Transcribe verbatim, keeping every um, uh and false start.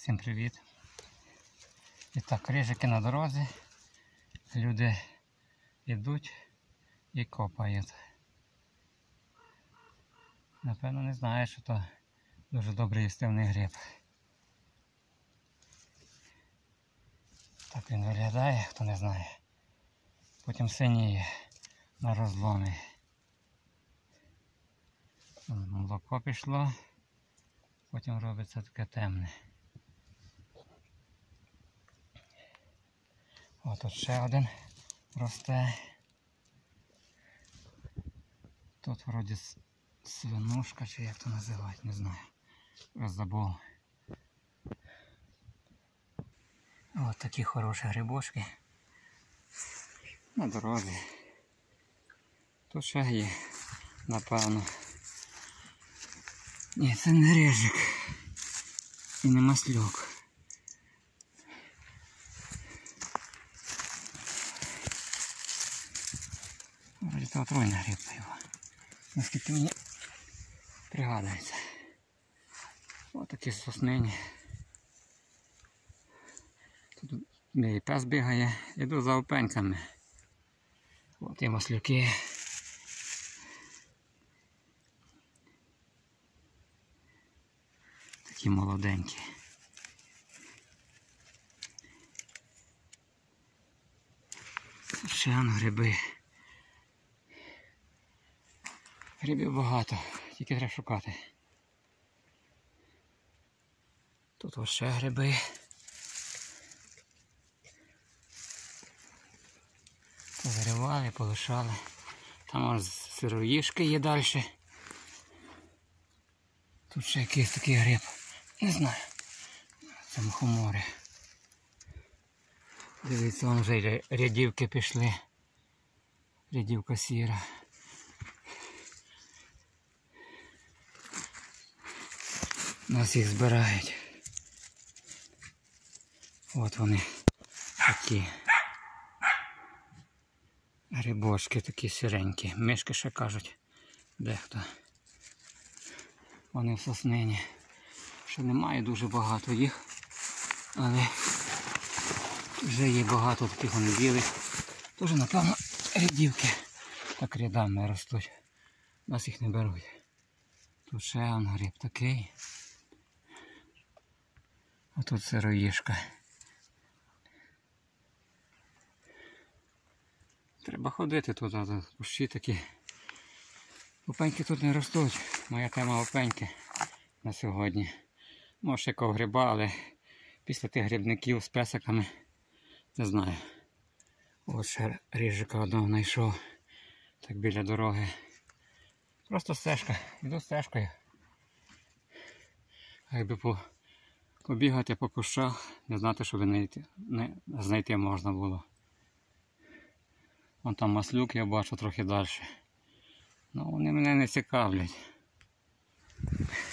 Всім привіт! І так, рижики на дорозі, люди йдуть і копають. Напевно, не знаю, що то дуже добрий їстивний гриб. Так він виглядає, хто не знає. Потім синіє на розломі. Молоко пішло, потім робиться таке темне. Ось тут ще один росте. Тут вроді свинушка, чи як то називають, не знаю. Ось забув. Ось такі хороші грибочки на дорозі. Тут ще є, напевно. Ні, це не рижик і не маслюк. Вроді це отруйна грибка його. Наскільки мені пригадується. Ось такі соснині. Тут мій пес бігає, іду за опеньками. Ось і маслюки. Такі молоденькі. Ще он гриби. Грибів багато, тільки треба шукати. Тут ось ще гриби. Позаривали, полишали. Там ось сироїшки є далі. Тут ще якийсь такий гриб. Не знаю. Це мухомори. Дивіться, вон вже рядівки пішли. Рядівка сіра. Нас їх збирають. От вони такі. Грибочки такі сиренькі. Мишки ще кажуть дехто. Вони в соснині. Ще немає дуже багато їх. Але вже є багато таких вони білих. Тож, напевно, рядівки так рядами ростуть. Нас їх не беруть. Тут ще он гриб такий. А тут сироїшка. Треба ходити тут, а тут кущі такі. Опеньки тут не ростуть. Моя тема опеньки на сьогодні. Може ще якого гриба, але після тих грибників з песиками не знаю. Ось ще рижика одного знайшов. Так біля дороги. Просто стежка. Йду стежкою. А якби по, побігати по кущах, не знати, що знайти, не, знайти можна було. Вон там маслюк я бачу трохи далі. Ну вони мене не цікавлять.